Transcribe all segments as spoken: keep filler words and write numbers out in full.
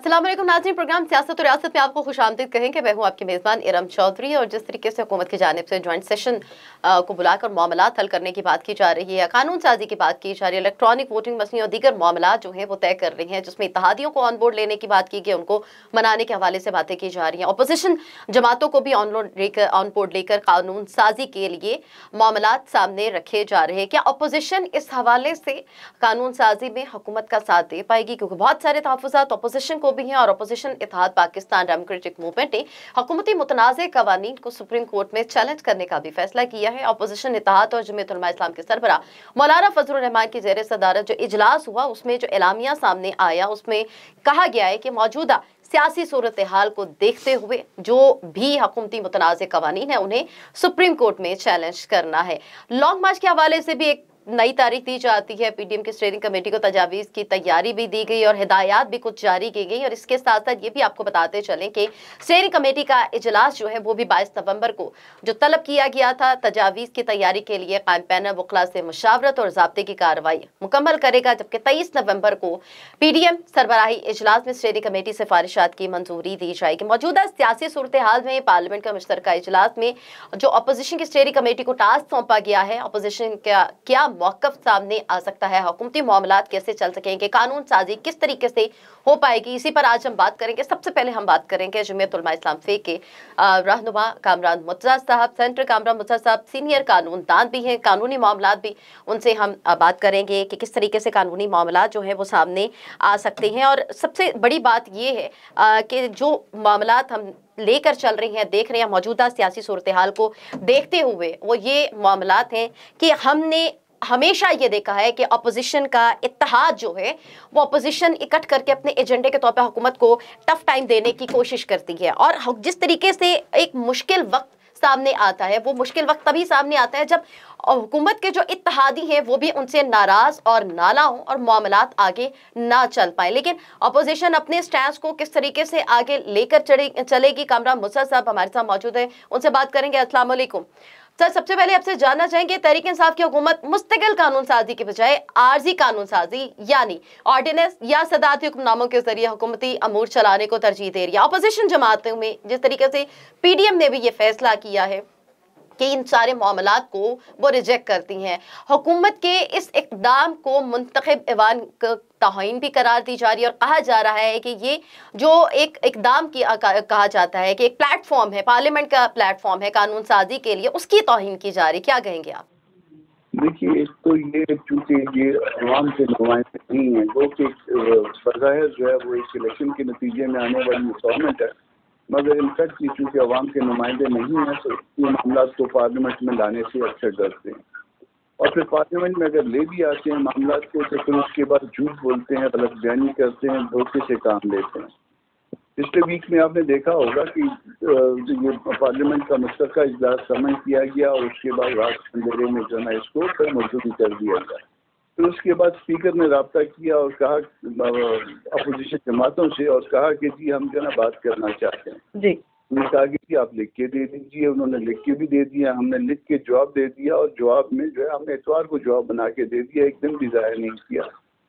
अस्सलाम वालेकुम नाज़रीन, प्रोग्राम सियासत और रियासत में आपको खुशामदीद कहेंगे। मैं हूं आपकी मेज़बान इरम चौधरी। और जिस तरीके से हुकूमत की जानिब से जॉइंट सेशन को बुलाकर मामलात हल करने की बात की जा रही है, कानून साजी की बात की जा रही है, इलेक्ट्रॉनिक वोटिंग मशीन और दीगर मामलात जो है वो तय कर रही हैं, जिसमें इत्तेहादियों को ऑन बोर्ड लेने की बात की गई, उनको मनाने के हवाले से बातें की जा रही हैं। अपोजिशन जमातों को भी ऑन लेकर ऑन बोर्ड लेकर कानून साजी के लिए मामलात सामने रखे जा रहे हैं। क्या अपोजिशन इस हवाले से कानून साजी में हुकूमत का साथ दे पाएगी? क्योंकि बहुत सारे तहफ़्फ़ुज़ात अपोजिशन को भी हैं और अपोजिशन इत्तेहाद पाकिस्तान डेमोक्रेटिक मूवमेंट ने हुकूमती मुतनाज़े कवानीन को सुप्रीम कोर्ट में चैलेंज करने का भी फैसला किया है। अपोजिशन इत्तेहाद और जमीयत उलमा इस्लाम के सरबराह मौलाना फजलुर रहमान की ज़ेर सदारत जो इजलास हुआ, उसमें जो एलामिया सामने आया, उसमें कहा गया है कि मौजूदा सियासी सूरत हाल को देखते हुए जो भी हुकूमती मुतनाज़े कवानीन है उन्हें सुप्रीम कोर्ट में चैलेंज करना है। लॉन्ग मार्च के हवाले से भी एक नई तारीख दी जाती है। पीडीएम की स्टीयरिंग कमेटी को तजावीज़ की तैयारी भी दी गई और हिदायत भी कुछ जारी की गई। और इसके साथ साथ ये भी आपको बताते चलें कि स्टीयरिंग कमेटी का इजलास जो है वो भी बाईस नवंबर को जो तलब किया गया था तजावीज़ की तैयारी के लिए, कायम पैनल वकला से मुशावरत और ज़ाब्ते की कार्रवाई मुकम्मल करेगा, जबकि तेईस नवंबर को पीडीएम सरबराही इजलास में स्टीयरिंग कमेटी सिफारिशात की मंजूरी दी जाएगी। मौजूदा सियासी सूरत हाल में पार्लियामेंट का मुश्तरका इजलास में जो अपोजिशन की स्टीयरिंग कमेटी को टास्क सौंपा गया है, अपोजिशन का क्या मौक़िफ़ सामने आ सकता है, हुकूमती मामलात कैसे चल सकेंगे, कानून साजी किस तरीके से हो पाएगी, इसी पर आज हम बात करेंगे। सबसे पहले हम बात करेंगे जमीयत उलमा इस्लाम फे के रहनुमा कामरान मुर्तज़ा साहब। सेंटर कामरान मुर्तज़ा साहब सीनियर कानूनदान भी हैं, कानूनी मामलात भी, उनसे हम बात करेंगे कि किस तरीके से कानूनी मामलात जो है वो सामने आ सकते हैं। और सबसे बड़ी बात ये है कि जो मामलात हम लेकर चल रही हैं, देख रहे हैं, मौजूदा सियासी सूरत हाल को देखते हुए वो ये मामलात हैं कि हमने हमेशा ये देखा है कि अपोजिशन का इत्तेहाद जो है वो अपोजिशन इकट्ठ करके अपने एजेंडे के तौर पर हुकूमत को टफ टाइम देने की कोशिश करती है। और जिस तरीके से एक मुश्किल वक्त सामने आता है, वो मुश्किल वक्त तभी सामने आता है जब हुकूमत के जो इत्तेहादी हैं वो भी उनसे नाराज और नाला हों और मामलात आगे ना चल पाए। लेकिन अपोजिशन अपने स्टैंड को किस तरीके से आगे लेकर चले चलेगी, कामरान मुर्तज़ा साहब हमारे साथ मौजूद है, उनसे बात करेंगे। अस्सलाम वालेकुम सर, सबसे पहले आपसे जानना चाहेंगे, तहरीक इंसाफ की हुकूमत मुस्तकिल कानून साजी के बजाय आर्जी कानून साजी यानी ऑर्डिनेंस या सदारती हुक्मनामों के जरिए हुकूमती अमूर चलाने को तरजीह दे रही है। अपोजिशन जमातों में जिस तरीके से पीडीएम ने भी ये फैसला किया है कि इन सारे मामलात को वो रिजेक्ट करती हैं, हुकूमत के इस इक़दाम को मुंतखब ऐवान तौहीन भी करार दी जा रही है और कहा जा रहा है कि ये जो एक इक़दाम की कहा जाता है कि एक प्लेटफॉर्म है, पार्लियामेंट का प्लेटफॉर्म है कानून साजी के लिए, उसकी तौहीन की जा रही। क्या कहेंगे आप? देखिए, एक तो ये चूँकि ये अवाम के नुमाइंदे नहीं है, वो कि बज़ाहिर जो है वो एक इलेक्शन के नतीजे में आने वाली गवर्नमेंट है, मगर इनफैक्ट ये चूँकि अवाम के नुमाइंदे नहीं हैं तो ये मामला को पार्लियामेंट में लाने से अक्सर डरते हैं। और फिर पार्लियामेंट में अगर ले भी आते हैं मामला को तो फिर उसके बाद झूठ बोलते हैं, गलत बयानी करते हैं, धोखे से काम लेते हैं। पिछले वीक में आपने देखा होगा कि ये पार्लियामेंट का मुश्तरका इजलास समन किया गया और उसके बाद रात अंधेरे में जो है इसको फिर मुलतवी कर दिया गया। फिर उसके बाद स्पीकर ने रब्ता किया और कहा अपोजिशन जमातों से और कहा कि जी हम जो है बात करना चाहते हैं जी। उन्होंने कहा कि जी आप लिख के दे दीजिए, उन्होंने लिख के भी दे दिया, हमने लिख के जवाब दे दिया और जवाब में जो है हमने इतवार को जवाब बना के दे दिया, एक दिन भी ज़ाहिर नहीं किया।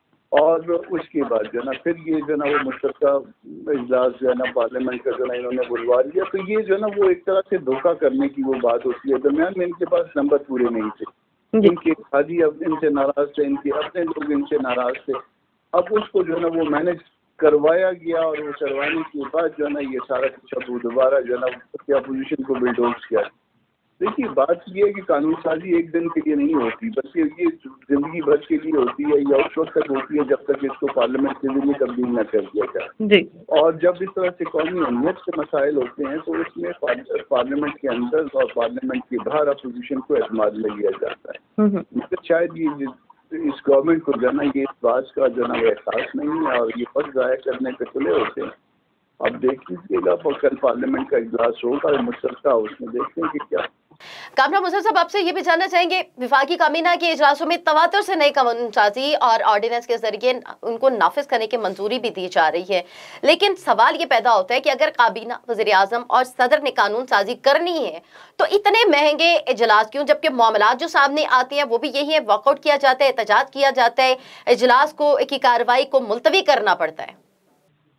और उसके बाद जो है ना फिर ये जो है ना वो मुश्तरका इजलास जो है ना पार्लियामेंट का जो है इन्होंने बुलवा दिया। तो ये जो है ना वो एक तरह से धोखा करने की वो बात होती है। दरमियान में इनके पास नंबर पूरे नहीं थे, इनके हाजी अब इनसे नाराज थे, इनके अपने लोग इनसे नाराज थे। अब उसको जो है ना वो मैनेज करवाया गया और वो करवाने के बाद जो है ना ये सारा कुछ अब दोबारा जो है ना अपोजिशन को बिल्डोज किया। देखिए, बात ये है कि कानून साजी एक दिन के लिए नहीं होती, बल्कि ये जिंदगी भर के लिए होती है या उस वक्त तक होती है जब तक इसको पार्लियामेंट के लिए तब्दील न कर दिया जाए। और जब इस तरह से कौमी अहमियत के मसाइल होते हैं तो उसमें पार्लियामेंट के अंदर और पार्लियामेंट के बाहर अपोजिशन को एतमाद में लिया जाता है। मगर शायद ये इस गवर्नमेंट को जो है ना ये इस बात का जो है ना एहसास नहीं है और ये वक्त ज़ाया करने पे खुले होते हैं। अब देख लीजिएगा कल पार्लियामेंट का इजलास होगा मुश्तरका, उसमें देखते हैं कि क्या। कामरान मुर्तज़ा साहब, आपसे ये भी जानना चाहेंगे, विफाकी काबीना के इजलासों में तवातुर से नई कानून साजी और ऑर्डिनेंस के जरिए उनको नाफिज करने की मंजूरी भी दी जा रही है, लेकिन सवाल ये पैदा होता है कि अगर काबीना, वज़ीर आज़म और सदर ने कानून साजी करनी है तो इतने महंगे इजलास क्यों, जबकि मामलात जो सामने आते हैं वो भी यही है, वॉकआउट किया जाता है, एहतजाज किया जाता है, इजलास को की कार्रवाई को मुलतवी करना पड़ता है।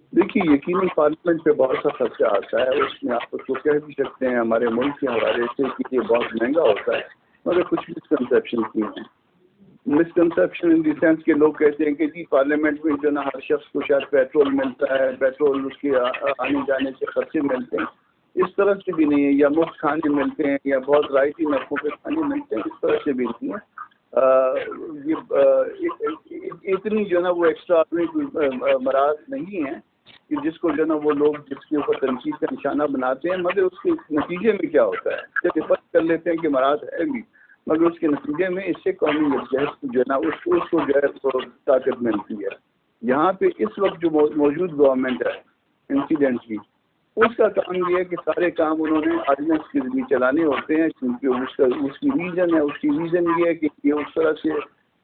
देखिए, यकीनी पार्लियामेंट पे बहुत सा खर्चा आता है, उसमें आप उसको कह भी सकते हैं हमारे मुल्क के हवाले से कि ये बहुत महंगा होता है, मगर कुछ मिसकंसेप्शन की हैं। मिसकंसेप्शन इन द सेंस के लोग कहते हैं कि जी पार्लियामेंट में जो ना हर शख्स को शायद पेट्रोल मिलता है, पेट्रोल उसके आने जाने से खर्चे मिलते हैं, इस तरह से भी नहीं है, या मुफ्त खाने मिलते हैं या बहुत रायती नरखों पे खाने मिलते हैं, इस तरह से भी नहीं है। आ, ये आ, इतनी जो ना वो एक्स्ट्रा मराज नहीं है कि जिसको जो ना वो लोग जिसके ऊपर तनकीद का निशाना बनाते हैं, मगर उसके नतीजे में क्या होता है, जब फर्ज कर लेते हैं कि मराज है भी, मगर उसके नतीजे में इससे कौमी यकजहत जो है ना उसको उसको जो है तो ताकत मिलती है। यहाँ पे इस वक्त जो मौजूद गवर्नमेंट है इंसिडेंट की, उसका काम ये है कि सारे काम उन्होंने ऑर्डिनेंस के जरिए चलाने होते हैं, क्योंकि उसका उसकी रीजन है उसकी रीजन ये है कि ये उस तरह से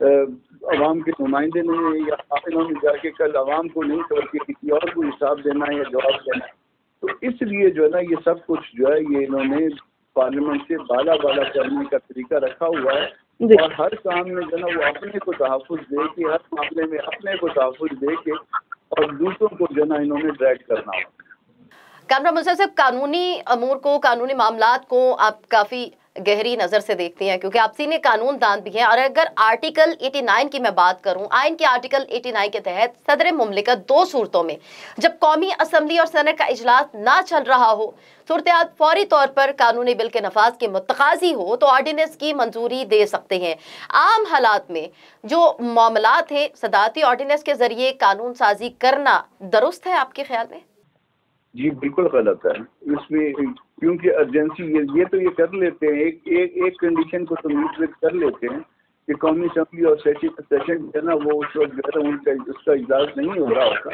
अवाम के नुमाइंदे ने या इन्होंने जाके कल अवाम को नहीं करके किसी और को हिसाब देना है या जवाब देना है, तो इसलिए जो है ना ये सब कुछ जो है ये इन्होंने पार्लियामेंट से बाला बाला करने का तरीका रखा हुआ है, और हर काम में जो ना वो अपने को तहफ़्फ़ुज़ दे के, हर मामले में अपने को तहफ़्फ़ुज़ दे के और दूसरों को जो ना इन्होंने ड्रैग करना हो। कामरान मुंसर साहब, कानूनी अमूर को, कानूनी मामलात को आप काफ़ी गहरी नज़र से देखती हैं, क्योंकि आप सीनियर कानून दान भी हैं। और अगर आर्टिकल नवासी की मैं बात करूं, आइन के आर्टिकल नवासी के तहत सदर मुमलिकत दो सूरतों में, जब कौमी असम्बली और सेनेट का इजलास ना चल रहा हो, सूरत फौरी तौर पर कानूनी बिल के नफाज के मुतकाजी हो, तो ऑर्डिनेंस की मंजूरी दे सकते हैं। आम हालात में जो मामलात हैं, सदारती ऑर्डिनेंस के जरिए कानून साजी करना दुरुस्त है आपके ख्याल में? जी बिल्कुल गलत है इसमें, क्योंकि अर्जेंसी ये ये तो ये कर लेते हैं, एक एक एक कंडीशन को तो मीट विद कर लेते हैं कि कौमी असम्बली और सेशन सेशन जो है ना वो उस वक्त जो है उनका उसका इजलास नहीं हो रहा होता,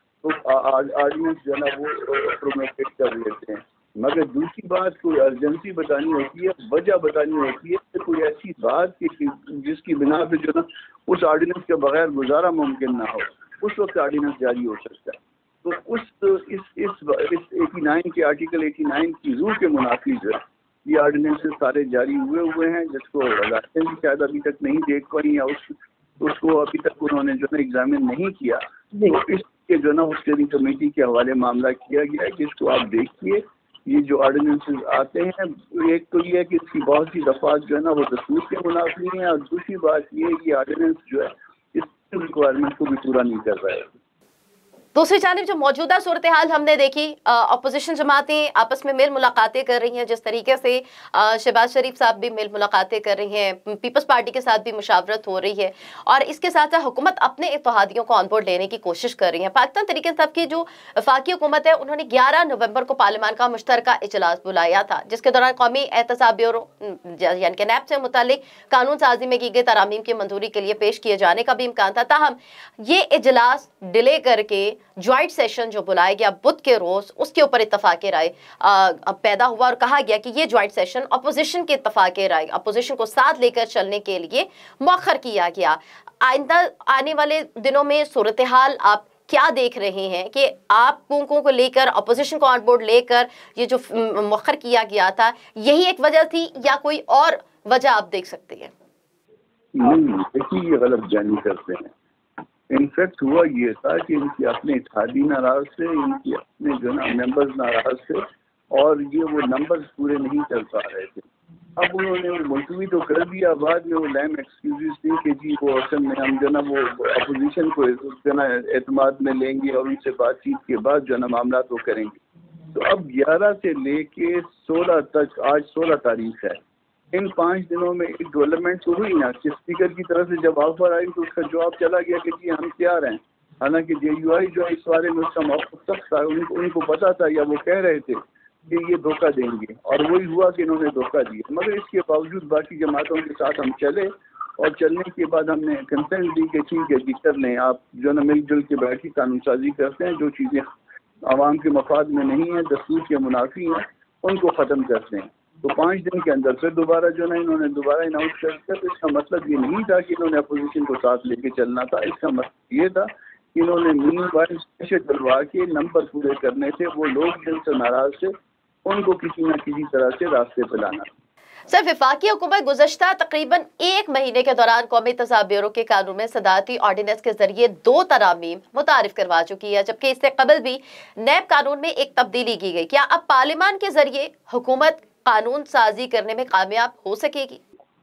तो ऑर्डिनेंस जो है ना वो प्रोमोटेट कर लेते हैं। मगर दूसरी बात, कोई अर्जेंसी बतानी होती है, वजह बतानी होती है कि कोई ऐसी बात कि जिसकी बिना पे जो ना उस ऑर्डिनेंस के बगैर गुजारा मुमकिन ना हो, उस वक्त ऑर्डिनेंस जारी हो सकता है। तो उस इस इस इस नवासी के आर्टिकल नवासी की रूह के मुनाफी जो है ये ऑर्डिनेंसेस सारे जारी हुए हुए हैं, जिसको वज़ारतें भी शायद अभी तक नहीं देख पाई या उस उसको अभी तक उन्होंने जो है एग्जामिन नहीं किया, तो इसके जो ना स्टीयरिंग कमेटी के हवाले मामला किया गया है कि इसको आप देखिए, ये जो ऑर्डिनेंसेस आते हैं, एक तो ये है कि इसकी बहुत सी दफात जो है ना वो दस्तूर के मुनाफी हैं, और दूसरी बात ये है कि ऑर्डिनेंस जो है इस रिक्वायरमेंट को भी पूरा नहीं कर रहा है। दूसरी जानिब जो मौजूदा सूरत हाल हमने देखी, अपोजिशन जमातें आपस में मिल मुलाकातें कर रही हैं, जिस तरीके से शहबाज शरीफ साहब भी मिल मुलाकातें कर रही हैं, पीपल्स पार्टी के साथ भी मुशावरत हो रही है, और इसके साथ साथ हुकूमत अपने इत्तेहादियों को ऑन बोर्ड लेने की कोशिश कर रही है। पाकिस्तान तहरीक इंसाफ की जो वफाकी हुकूमत है, उन्होंने ग्यारह नवंबर को पार्लियामान का मुश्तरका इजलास बुलाया था, जिसके दौरान कौमी एहतसाब ब्यूरो यानी कि नैब से मुतालिक कानून साजी में की गई तरामीम की मंजूरी के लिए पेश किए जाने का भी इम्कान था। ताहम ये इजलास डिले करके ज्वाइंट सेशन जो बुलाया गया बुध के रोज, उसके ऊपर इत्तफाक राय पैदा हुआ और कहा गया कि ये ज्वाइंट सेशन अपोजिशन के इत्तफाक राय, अपोजिशन को साथ लेकर चलने के लिए मौखर किया गया। आइंदा आने वाले दिनों में सूरत हाल आप क्या देख रहे हैं कि आप कुंकों को लेकर, अपोजिशन को ऑन बोर्ड लेकर ये जो मौखर किया गया था, यही एक वजह थी या कोई और वजह आप देख सकते हैं? नहीं, देखिए ये गलत जानी करते हैं। इनफैक्ट हुआ ये था कि इनकी अपने इत्तेहादी नाराज थे, इनकी अपने जो ना मेंबर्स नाराज थे, और ये वो नंबर्स पूरे नहीं चल पा रहे थे। अब उन्होंने वो मुलतवी तो कर दिया, बाद में वो लैम एक्सक्यूजेस थे कि जी वो असल में हम जो ना वो अपोजिशन को जो ना एतमाद में लेंगे और उनसे बातचीत के बाद जो ना मामला तो करेंगे। तो अब ग्यारह से लेके सोलह तक, आज सोलह तारीख है, इन पाँच दिनों में एक डेवलपमेंट तो हुई ना कि स्पीकर की तरफ से जब ऑफर आई तो उसका जवाब चला गया कि जी हम तैयार हैं। हालांकि जे यू आई जो है इस बारे में उसका मौक़िफ़ सख्त था, उनको उनको पता था या वो कह रहे थे कि ये धोखा देंगे, और वही हुआ कि इन्होंने धोखा दिया। मगर इसके बावजूद बाकी जमातों के साथ हम चले, और चलने के बाद हमने कंसेंट दी कि ठीक है जी कर लें, आप जो ना मिलजुल के बैठ के कानून साजी करते हैं, जो चीज़ें आवाम के मफाद में नहीं है, दस्तूर के मुनाफी हैं, उनको ख़त्म करते हैं। तो पाँच दिन के अंदर फिर दोबारा जो ना इन्होंने दोबारा अनाउंस कर दिया। तो इसका मतलब ये नहीं था कि इन्होंने अपोजिशन को साथ लेके चलना था, इसका मतलब ये था कि इन्होंने मीनवाइल ऐसे चलवा के नंबर पूरे करने थे, वो लोग जिनसे नाराज थे उनको किसी न किसी तरह से रास्ते पे लाना। सर, वफाकी हुकूमत गुज़श्ता तकरीबन एक महीने के दौरान कौमी तज़ाद ब्यूरो के कानून में सदारती ऑर्डिनेंस के जरिए दो तरामीम मुतारिफ करवा चुकी है, जबकि इससे कबल भी नैब कानून में एक तब्दीली की गई। क्या अब पार्लियामान के जरिए हुकूमत कानून साजी करने में कामयाब हो सकेगी?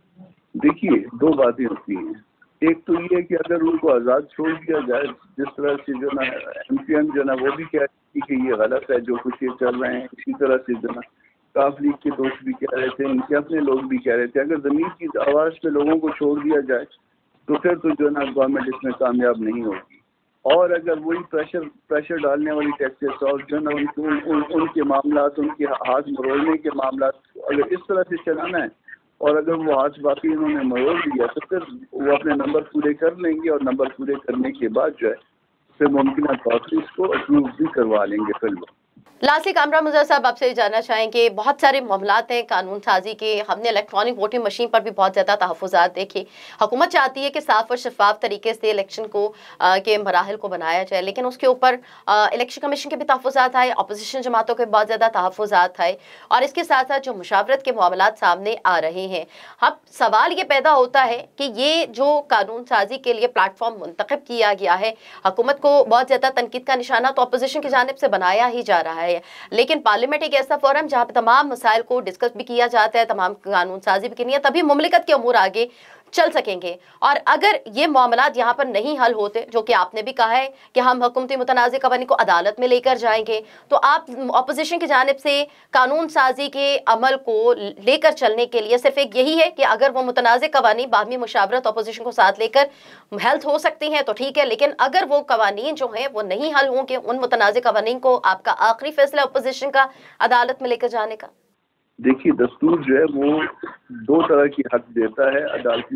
देखिए, दो बातें होती हैं। एक तो ये कि अगर उनको आज़ाद छोड़ दिया जाए, जिस तरह से जो ना एम पी एम जो ना वो भी कह रही थी कि ये गलत है जो कुछ ये चल रहे हैं, इसी तरह से जो ना काफ लीग के दोस्त भी कह रहे थे, इनके अपने लोग भी कह रहे थे, अगर ज़मीन की आवाज़ पे लोगों को छोड़ दिया जाए तो फिर तो जो ना गवर्नमेंट इसमें कामयाब नहीं होगी। और अगर वही प्रेशर प्रेशर डालने वाली टैक्सेस और जो ना उनको उन, उन, उनके मामला, उनके हाथ मरोड़ने के मामला अगर इस तरह से चलाना है और अगर वो हाथ बाकी इन्होंने मरोड़ दिया तो फिर वो अपने नंबर पूरे कर लेंगे और नंबर पूरे करने के बाद जो है फिर मुमकिन तौर पर इसको अप्रूव भी करवा लेंगे फिर वो। लास्टली कामरान मुज़फ़्फ़र साहब, आपसे जानना चाहेंगे, बहुत सारे मामलात हैं कानून साजी के। हमने इलेक्ट्रॉनिक वोटिंग मशीन पर भी बहुत ज़्यादा तहफ़्फ़ुज़ात देखे। हुकूमत चाहती है कि साफ़ और शफाफ तरीके से इलेक्शन को आ, के मराहल को बनाया जाए, लेकिन उसके ऊपर इलेक्शन कमीशन के भी तहफ़्फ़ुज़ात आए, अपोजिशन जमातों के बहुत ज़्यादा तहफ़्फ़ुज़ात आए और इसके साथ साथ जो मुशावरत के मामलात सामने आ रहे हैं। अब सवाल ये पैदा होता है कि ये जो कानून साजी के लिए प्लेटफॉर्म मुंतखब किया गया है, हुकूमत को बहुत ज़्यादा तनकीद का निशाना तो अपोजिशन की जानिब से बनाया ही जा रहा है, लेकिन पार्लियामेंट एक ऐसा फोरम जहां पर तमाम मसाइल को डिस्कस भी किया जाता है, तमाम कानून साजी भी करनी है, तभी मुमलिकत के अमूर आगे चल सकेंगे। और अगर ये मामलात यहाँ पर नहीं हल होते, जो कि आपने भी कहा है कि हम हुकूमती मुतनाज़ कवानीन को अदालत में लेकर जाएंगे, तो आप अपोजिशन की जानिब से कानून साजी के अमल को लेकर चलने के लिए सिर्फ एक यही है कि अगर वो मुतनाज़ कवानीन बाहमी मुशावरत अपोजिशन को साथ लेकर हेल्थ हो सकती हैं तो ठीक है, लेकिन अगर वो कवानीन जो हैं वो नहीं हल होंगे, उन मुतनाज़ कवानीन को आपका आखिरी फैसला अपोजिशन का अदालत में लेकर जाने का? देखिए, दस्तूर जो है वो दो तरह की हक देता है अदालती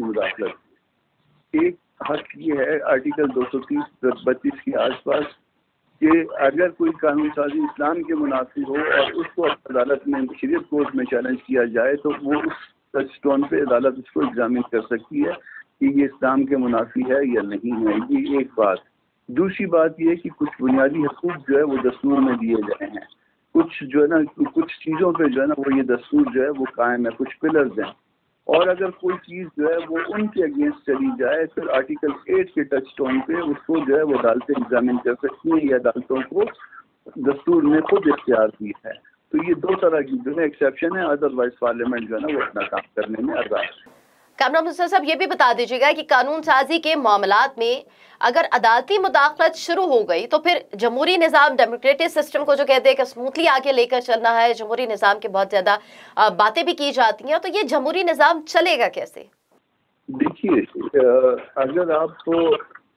मुदाखलत। एक हक ये है आर्टिकल दो सौ तीस बत्तीस के आसपास कि अगर कोई कानून साजी इस्लाम के मुनाफी हो और उसको अदालत में शरीयत कोर्ट में चैलेंज किया जाए तो वो उस टचस्टोन पे अदालत उसको एग्जामिन कर सकती है कि ये इस्लाम के मुनाफी है या नहीं है। ये एक बात। दूसरी बात ये कि कुछ बुनियादी हकूक़ जो है वो दस्तूर में दिए गए हैं, कुछ जो है ना कुछ चीज़ों पे जो है ना वो ये दस्तूर जो है वो कायम है, कुछ पिलर्स हैं, और अगर कोई चीज़ जो है वो उनके अगेंस्ट चली जाए फिर आर्टिकल एट के टच टोन पे उसको जो है वो अदालतें एग्जामिन कर सकती हैं, या अदालतों को दस्तूर ने खुद इख्तियार दी है। तो ये दो तरह की जो है एक्सेप्शन है, अदरवाइज पार्लियामेंट जो है ना वो अपना काम करने में आज़ाद है। कामरान मुज़फ़्फ़र साहब, ये भी बता दीजिएगा कि कानून साजी के मामलात में अगर अदालती मुदाखलत शुरू हो गई तो फिर जमहूरी निज़ाम, डेमोक्रेटिक सिस्टम को जो कहते हैं कि स्मूथली आगे लेकर चलना है, जमहूरी निज़ाम की बहुत ज़्यादा बातें भी की जाती हैं, तो ये जमहूरी निज़ाम चलेगा कैसे? देखिए, अगर आप तो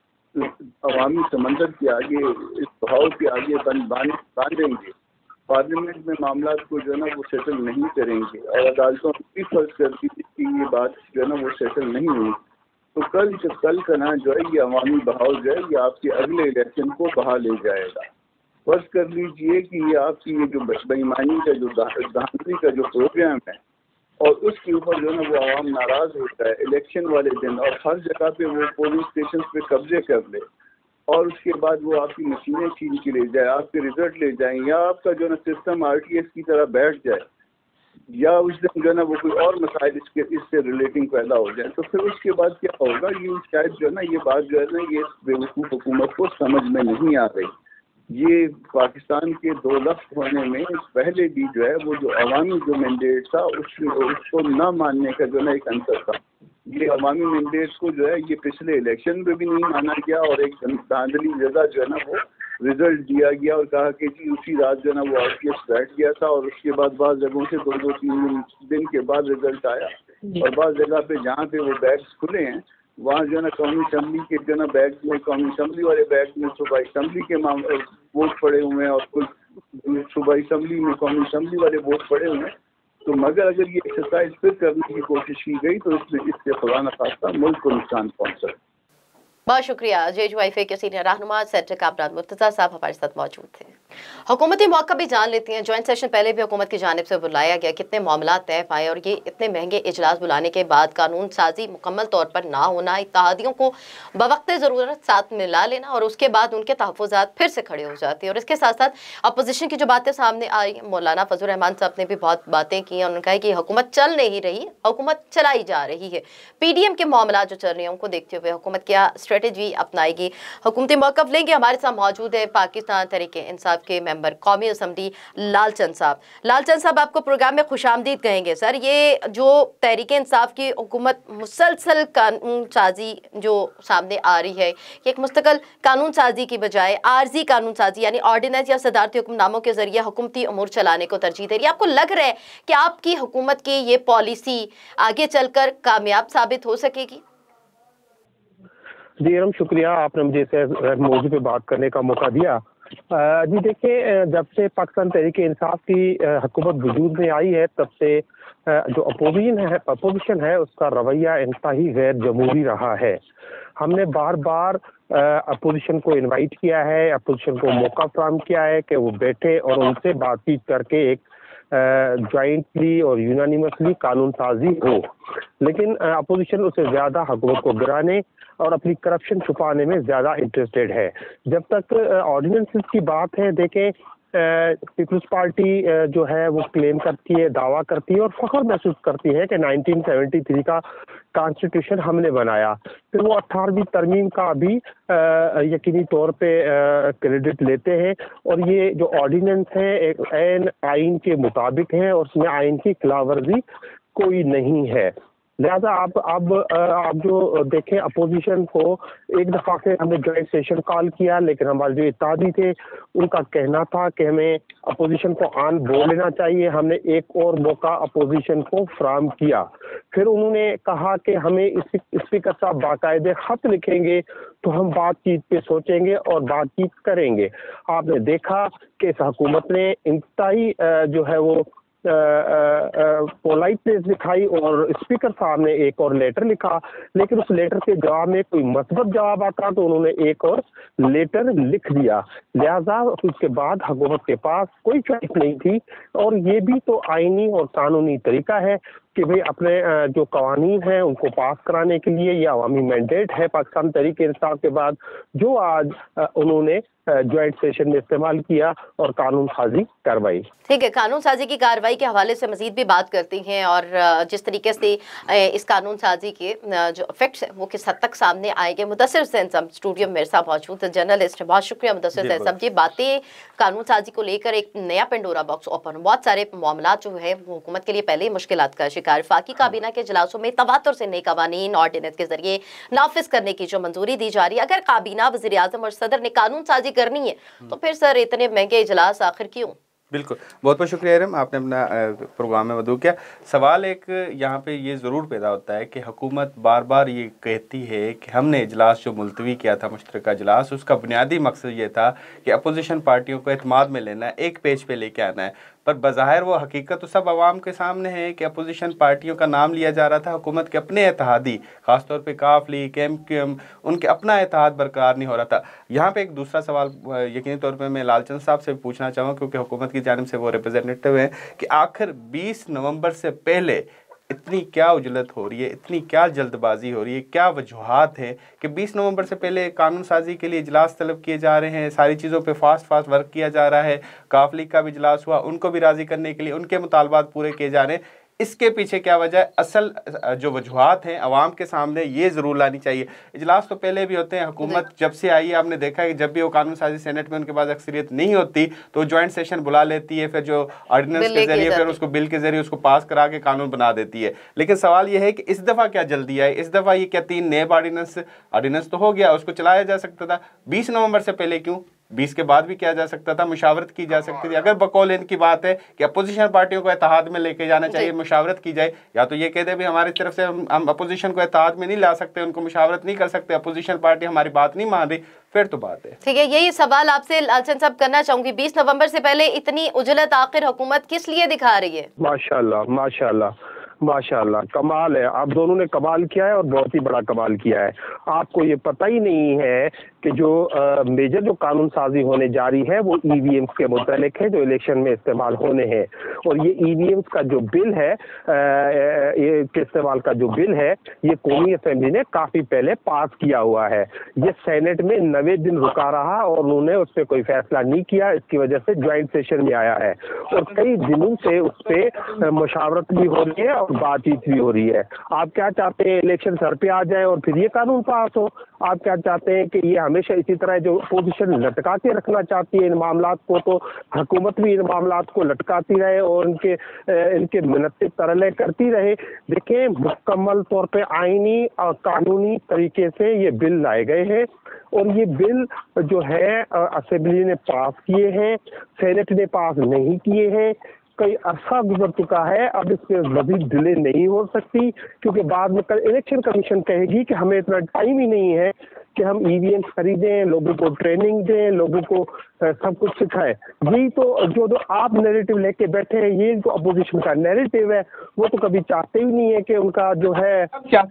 अवामी समंदर के आगे, इस बहाव के आगे बांधेंगे, पार्लियामेंट में मामला को जो है ना वो सेटल नहीं करेंगे और अदालतों भी फर्ज करती थी कि ये बात जो है ना वो सेटल नहीं हुई, तो कल कल का ना जो है ये अवामी बहाव जो है ये आपके अगले इलेक्शन को बहा ले जाएगा। फर्ज कर लीजिए कि ये आपकी ये जो बेईमानी का जो धांधली का जो प्रोग्राम है और उसके ऊपर जो है ना वो आवाम नाराज होता है इलेक्शन वाले दिन और हर जगह पे वो पोलिंग स्टेशन पे कब्जे कर ले और उसके बाद वो आपकी मशीनें छीन के ले जाए, आपके रिजल्ट ले जाए, या आपका जो है ना सिस्टम आर टी एस की तरह बैठ जाए, या उस दिन जो है ना वो कोई और मसाइल इसके इससे रिलेटिंग पैदा हो जाए, तो फिर उसके बाद क्या होगा? ये शायद जो है ना ये बात जो है ना ये बेवकूफ़ हुकूमत को समझ में नहीं आ रही। ये पाकिस्तान के दो लफ्ज़ होने में पहले भी जो है वो जो अवामी जो मैंडेट था उस, उसको न मानने का जो है एक अंतर था। ये अवामी मैंडेट को जो है ये पिछले इलेक्शन में भी नहीं माना गया और एक धांधली जगह जो है ना वो रिजल्ट दिया गया और कहा कि जी उसी रात जो है ना वो आर टी एस बैठ गया था और उसके बाद बाद जगहों से दो दो तीन दिन के बाद रिजल्ट आया और बाद जगह पे जहाँ पे वो बैग्स खुले हैं वहाँ जो है ना कौमी असम्बली के जो है ना बैग में कौमी असम्बली वाले बैग में सूबाई असम्बली के मामले वोट पड़े हुए हैं और कुछ सूबाई असम्बली में कौमी असम्बली वाले वोट पड़े हुए हैं। तो मगर अगर ये एक्सरसाइज फिर करने की कोशिश की गई तो इसमें इससे खुदा न खास्ता मुल्क को नुकसान पहुँच सकता है। बहुत शुक्रिया। जे जे वाई एफ के सीनियर रहनुमा सेनेटर कामरान मुर्तज़ा साहब हमारे साथ मौजूद थे। हुकूमती मौका भी जान लेती हैं। जॉइंट सेशन पहले भी हुकूमत की जानिब से बुलाया गया, कितने मामला तय पाए और ये इतने महंगे इजलास बुलाने के बाद कानून साजी मुकम्मल तौर पर ना होना, इत्तेहादियों को बवक्त ज़रूरत साथ मिला लेना और उसके बाद उनके तहफ़्फ़ुज़ात फिर से खड़े हो जाते हैं। और इसके साथ साथ अपोजिशन की जो बातें सामने आई, मौलाना फजल रहमान साहब ने भी बहुत बातें की। उन्होंने कहा कि हुकूमत चल नहीं रही, हुकूमत चलाई जा रही है। पी डी एम के मामला जो चल रहे हैं उनको देखते हुए हुकूमत क्या स्ट्रेटजी अपनाएगी, हुकूमती मौक़िफ़ लेंगे। हमारे साथ मौजूद है पाकिस्तान तहरीक इंसाफ के मेंबर कौमी असम्बली लालचंद साहब। लालचंद साहब, आपको प्रोग्राम में खुशामदीद कहेंगे। सर, ये जो तहरीक इंसाफ की हुकूमत मुसलसल कानून साजी जो सामने आ रही है, कि एक मुस्तकिल कानून साजी की बजाय आर्जी कानून साजी यानी ऑर्डिनेंस या सदारती हुक्मनामों के जरिए हुकूमती अमूर चलाने को तरजीह दे रही है, आपको लग रहा है कि आपकी हुकूमत की ये पॉलिसी आगे चलकर कामयाब साबित हो सकेगी? जी एरम, शुक्रिया, आपने मुझे इस मौजू पे बात करने का मौका दिया। जी देखिए, जब से पाकिस्तान तहरीक इंसाफ की हुकूमत वजूद में आई है, तब से जो अपोजिशन है अपोजिशन है उसका रवैया इंतहाई गैर जमहूरी रहा है। हमने बार बार अपोजिशन को इनवाइट किया है, अपोजिशन को मौका फराहम किया है कि वो बैठे और उनसे बातचीत करके एक ज्वाइंटली और यूनानिमसली कानून साजी हो, लेकिन अपोजिशन उससे ज़्यादा हुकूमत को गिराने और अपनी करप्शन छुपाने में ज़्यादा इंटरेस्टेड है। जब तक ऑर्डिनेंसेस की बात है, देखें, पीपल्स पार्टी जो है वो क्लेम करती है, दावा करती है और फख्र महसूस करती है कि नाइनटीन सेवेंटी थ्री का कॉन्स्टिट्यूशन हमने बनाया। फिर वो अठारहवीं तरमीम का भी यकीनी तौर पे क्रेडिट लेते हैं और ये जो ऑर्डिनेंस है एक ऐन आइन के मुताबिक है और उसमें आइन की खिलाफवर्जी कोई नहीं है। लिहाजा आप अब आप जो देखें, अपोजिशन को एक दफ़ा से हमने जॉइंट सेशन कॉल किया, लेकिन हमारे जो इत्तेहादी थे उनका कहना था कि हमें अपोजिशन को आन बोल लेना चाहिए। हमने एक और मौका अपोजिशन को फराहम किया। फिर उन्होंने कहा कि हमें स्पीकर साहब बाकायदे ख़त लिखेंगे तो हम बातचीत पे सोचेंगे और बातचीत करेंगे। आपने देखा कि इस हुकूमत ने इंतहाई जो है वो पोलाइटनेस दिखाई और स्पीकर साहब ने एक और लेटर लिखा, लेकिन उस लेटर के जवाब में कोई مثبت जवाब आता तो उन्होंने एक और लेटर लिख दिया। लिहाजा उसके बाद हुकूमत के पास कोई चॉइस नहीं थी और ये भी तो आईनी और कानूनी तरीका है कि भाई अपने जो कवानीन हैं उनको पास कराने के लिए ये अवामी मैंडेट है पाकिस्तान तहरीक इंसाफ के बाद, जो आज उन्होंने ज्वाइंट सेशन में इस्तेमाल किया और कानून साजी करवाई। ठीक है, कानून साजी की कार्रवाई के हवाले से मजीद भी बात करती हैं और जिस तरीके से इस कानून साजी के जो इफेक्ट्स हैं वो किस हद तक सामने आएंगे। मुदस्सिर हुसैन साहब स्टूडियो में मेरे साथ मौजूद है, जर्नलिस्ट। बहुत शुक्रिया मुदस्सिर हुसैन साहब। ये बातें कानून साजी को लेकर एक नया पेंडोरा बॉक्स ओपन, बहुत सारे मामला जो है वो हुकूमत के लिए पहले ही मुश्किलात का शिकार। फाकी काबीना के इजलासों में तवातुर से नए कवानीन ऑर्डिनेंस के जरिए नाफिज करने की जो मंजूरी दी जा रही है, अगर काबीना, वज़ीर आज़म और सदर ने कानून साजी करनी है तो फिर सर इतने महंगे इजलास आखिर क्यों? बिल्कुल, बहुत बहुत शुक्रिया इरम, आपने अपना प्रोग्राम में मदऊ किया। सवाल एक यहाँ पे ये ज़रूर पैदा होता है कि हुकूमत बार बार ये कहती है कि हमने इजलास जो मुलतवी किया था, मुश्तरका इजलास, उसका बुनियादी मकसद ये था कि अपोजिशन पार्टियों को एतमाद में लेना है, एक पेज पे लेके आना है। पर बज़ाहिर वो हकीकत तो सब आवाम के सामने है कि अपोजिशन पार्टियों का नाम लिया जा रहा था, हुकूमत के अपने इत्तेहादी, ख़ासतौर पे काफ लीग, एम क्यू एम, उनके अपना इत्तेहाद बरकरार नहीं हो रहा था। यहाँ पे एक दूसरा सवाल यकीनी तौर पे मैं लालचंद साहब से पूछना चाहूँगा, क्योंकि हुकूमत की जानिब से वो रिप्रेजेंटेटिव हैं, कि आखिर बीस नवंबर से पहले इतनी क्या उजलत हो रही है, इतनी क्या जल्दबाजी हो रही है, क्या वजूहात है कि बीस नवंबर से पहले कानून साजी के लिए इजलास तलब किए जा रहे हैं, सारी चीज़ों पे फास्ट फास्ट वर्क किया जा रहा है। काफ लीग का भी इजलास हुआ, उनको भी राज़ी करने के लिए उनके मुतालबात पूरे किए जा रहे हैं। इसके पीछे क्या वजह है? असल जो वजूहात हैं आवाम के सामने ये ज़रूर लानी चाहिए। इजलास तो पहले भी होते हैं, हुकूमत जब से आई है आपने देखा है कि जब भी वो कानून साजी सेनेट में उनके पास अक्सरियत नहीं होती तो ज्वाइंट सेशन बुला लेती है, फिर जो ऑर्डिनेंस के जरिए फिर उसको बिल के जरिए उसको पास करा के कानून बना देती है। लेकिन सवाल ये है कि इस दफ़ा क्या जल्दी आई, इस दफ़ा ये क्या तीन नए ऑर्डिनेंस ऑर्डिनेंस तो हो गया, उसको चलाया जा सकता था, बीस नवंबर से पहले क्यों? बीस के बाद भी किया जा सकता था, मुशावरत की जा सकती थी। अगर बकौल इनकी बात है कि अपोजिशन पार्टियों को इत्तेहाद में लेके जाना चाहिए, मुशावरत की जाए, या तो ये कह दे भी हमारी तरफ से हम, हम अपोजिशन को इत्तेहाद में नहीं ला सकते, उनको मुशावरत नहीं कर सकते, अपोजिशन पार्टी हमारी बात नहीं मान रही, फिर तो बात है। ठीक है, यही सवाल आपसे लालचंद साहब करना चाहूंगी, बीस नवंबर से पहले इतनी उजलत आखिर हुकूमत किस लिए दिखा रही है? माशाल्लाह माशाल्लाह, माशाल्लाह, कमाल है। आप दोनों ने कमाल किया है और बहुत ही बड़ा कमाल किया है। आपको ये पता ही नहीं है कि जो आ, मेजर जो कानून साजी होने जा रही है वो ईवीएम्स के मुतालिक है जो इलेक्शन में इस्तेमाल होने हैं। और ये ईवीएम्स का जो बिल है, आ, ये के इस्तेमाल का जो बिल है, ये कौमी असेंबली ने काफी पहले पास किया हुआ है। ये सेनेट में नवे दिन रुका रहा और उन्होंने उस पर कोई फैसला नहीं किया। इसकी वजह से ज्वाइंट सेशन में आया है और कई दिनों से उस पर मुशावरत भी हो रही है और बातचीत भी हो रही है। आप क्या चाहते हैं, इलेक्शन सर पे आ जाए और फिर ये कानून पास हो? आप क्या चाहते हैं कि ये हमेशा इसी तरह जो पोजीशन लटका के रखना चाहती है इन मामलात को, तो हुकूमत भी इन मामलात को लटकाती रहे और इनके इनके मिन्नतें तरले करती रहे? देखिए, मुकम्मल तौर पे आईनी और कानूनी तरीके से ये बिल लाए गए हैं और ये बिल जो है असेंबली ने पास किए हैं, सेनेट ने पास नहीं किए हैं। कई अरसा गुजर चुका है, अब इसमें मजीद डिले नहीं हो सकती क्योंकि बाद में कल इलेक्शन कमीशन कहेगी कि हमें इतना टाइम ही नहीं है कि हम ईवीएम खरीदें, लोगों को ट्रेनिंग दें, लोगों को सब कुछ सिखाएं। यही तो जो जो आप नैरेटिव लेके बैठे हैं, ये जो अपोजिशन का नैरेटिव है, वो तो कभी चाहते ही नहीं है कि उनका जो है क्या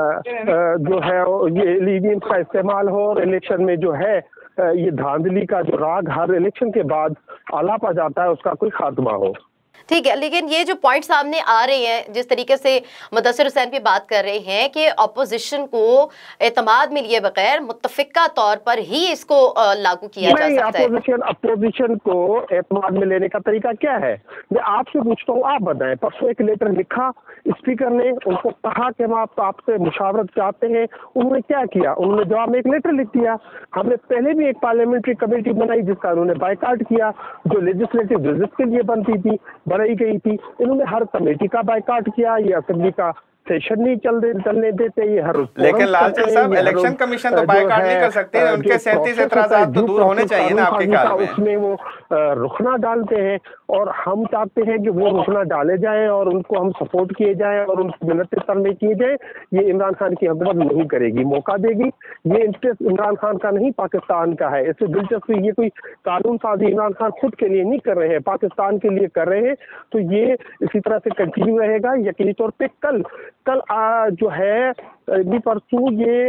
जो है ये ईवीएम का इस्तेमाल हो और इलेक्शन में जो है ये धांधली का जो राग हर इलेक्शन के बाद आलापा जाता है उसका कोई खात्मा हो। ठीक है, लेकिन ये जो पॉइंट सामने आ रहे हैं, जिस तरीके से मुदस्सिर हुसैन भी बात कर रहे हैं कि अपोजिशन को एतमाद में लिए बगैर मुत्तफिका तौर पर ही इसको लागू किया जा सकता है। अपोजिशन अपोजिशन को एतमाद में लेने का तरीका क्या है? मैं आपसे पूछता हूँ, आप बताएं। परसों एक लेटर लिखा स्पीकर ने, उनको कहा कि हम आप आपसे मुशावरत चाहते हैं। उन्होंने क्या किया? उन्होंने जवाब में एक लेटर लिख दिया। हमने पहले भी एक पार्लियामेंट्री कमेटी बनाई जिसका उन्होंने बायकाट किया, जो लेजिस्लेटिव विजिट के लिए बनती थी, बनाई गई थी। इन्होंने हर कमेटी का बायकाट किया। ये असेंबली का सेशन नहीं चल दे, चलने देते ये हर। लेकिन लालचंद साहब, इलेक्शन कमीशन तो बायकाट नहीं कर सकते, उनके सैंतीस एतराजात तो दूर होने चाहिए ना आपके ख्याल में? उसमें वो रुखना डालते हैं और हम चाहते हैं कि वो रुखना डाले जाएं और उनको हम सपोर्ट किए जाएं और उनकी मिन्नतें तरले किए जाएं। ये इमरान खान की हुकूमत नहीं करेगी, मौका देगी। ये इंटरेस्ट इमरान खान का नहीं, पाकिस्तान का है। इससे दिलचस्पी ये कोई कानून साजी इमरान खान खुद के लिए नहीं कर रहे हैं, पाकिस्तान के लिए कर रहे हैं। तो ये इसी तरह से कंटिन्यू रहेगा यकीनी तौर पर। कल कल आ, जो है भी परसों ये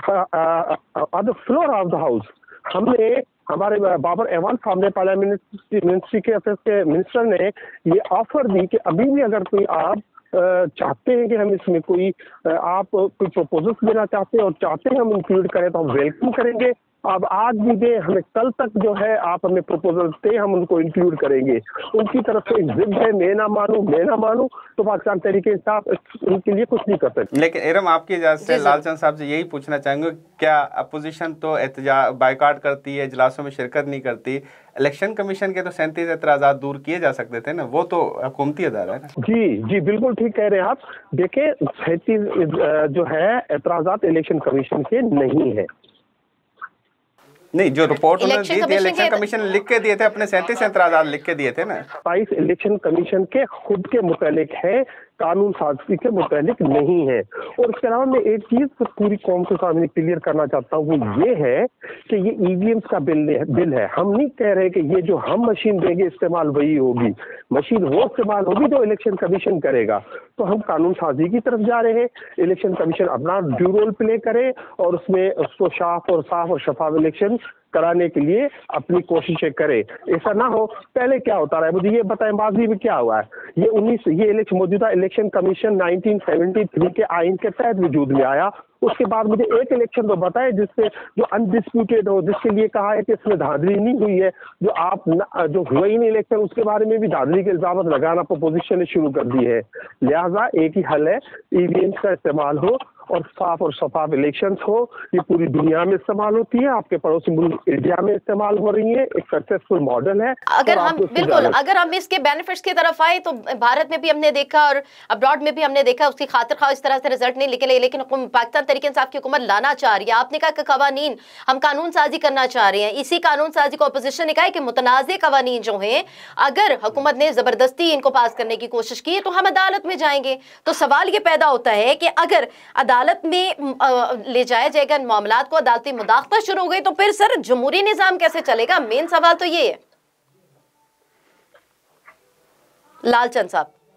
on the floor of the house हमने हमारे बाबर एवान साहब ने पार्लियामेंट्री मिनिस्ट्री के अफेयर्स के मिनिस्टर ने ये ऑफर दी कि अभी भी अगर कोई आप चाहते हैं कि हम इसमें कोई आप कोई प्रपोजल्स देना चाहते हैं और चाहते हैं हम इंक्लूड करें तो हम वेलकम करेंगे। अब आज भी दे, हमें कल तक जो है आप हमें प्रपोजल दे, हम उनको इंक्लूड करेंगे। उनकी तरफ से एक जिद है, मैं ना मानूं मैं ना मानूं तो पाकिस्तान तरीके इंसाफ उनके लिए कुछ नहीं कर सकते। लेकिन इरम, आपकी इजाजत से लालचंद साहब से यही पूछना चाहेंगे, क्या अपोजिशन तो एहतजाज बायकाट करती है, इजलासों में शिरकत नहीं करती, इलेक्शन कमीशन के तो सैंतीस एतराजात दूर किए जा सकते थे ना, वो तो हुकूमती अदारा है ना? जी जी बिल्कुल ठीक कह रहे हैं आप। देखिए, सैंतीस जो है एतराजात इलेक्शन कमीशन के नहीं है। नहीं, जो रिपोर्ट उन्होंने दी थी इलेक्शन कमीशन लिख के दिए थे, अपने सैंतीस एतराजात लिख के दिए थे ना। बाईस इलेक्शन कमीशन के खुद के मुतालिक है, कानून साजी के मुतालिक नहीं है। और इसके अलावा मैं एक चीज पूरी कौम के सामने क्लियर करना चाहता हूँ, वो ये है कि ये ईवीएम्स का बिल बिल है। हम नहीं कह रहे कि ये जो हम मशीन देंगे इस्तेमाल वही होगी, मशीन वो इस्तेमाल होगी जो इलेक्शन कमीशन करेगा। तो हम कानून साजी की तरफ जा रहे हैं। इलेक्शन कमीशन अपना ड्यू रोल प्ले करे और उसमें उसको साफ और साफ और शफाफ इलेक्शन कराने के लिए अपनी कोशिशें करे। ऐसा ना हो पहले क्या होता रहा है, मुझे ये बताएं माजी में क्या हुआ है। ये उन्नीस ये इलेक्शन मौजूदा election commission nineteen seventy three के आइन के तहत वजूद में आया। उसके बाद मुझे एक इलेक्शन तो बताए जिससे जो अनडिस्प्यूटेड हो, जिसके लिए कहा है कि इसमें धांधली नहीं हुई है, जो आप न, जो हुआ ही नहीं इलेक्शन, उसके बारे में भी धांधली के इल्जाम लगाना अपोजिशन ने शुरू कर दी है। लिहाजा एक ही हल है, ईवीएम का इस्तेमाल हो और साफ और शफाफ इलेक्शंस हो। ये पूरी दुनिया में इस्तेमाल होती है, आपके पड़ोसी मुल्क इंडिया में इस्तेमाल हो रही है, एक सक्सेसफुल मॉडल है। अगर हम बिल्कुल अगर हम इसके बेनिफिट्स की तरफ आए तो भारत में भी हमने देखा और अब्रॉड में भी हमने देखा, उसकी खातिर खा इस तरह से रिजल्ट नहीं निकले। लेकिन पाकिस्तान तरीके इंसाफ की हुकूमत लाना चाह रही है। आपने कहा कि कवानीन हम कानून साजी करना चाह रहे हैं, इसी कानून साजी को अपोजिशन ने कहा कि मुतनाज़े कवानीन जो हैं अगर हुकूमत ने जबरदस्ती इनको पास करने की कोशिश की तो हम अदालत में जाएंगे। तो सवाल ये पैदा होता है कि अगर अदालत में ले जाया जाएगा इन मामलात को, अदालती मुदाखलत शुरू हो गई तो फिर सर जमहूरी निजाम कैसे चलेगा? मेन सवाल तो ये है। लालचंद साहब।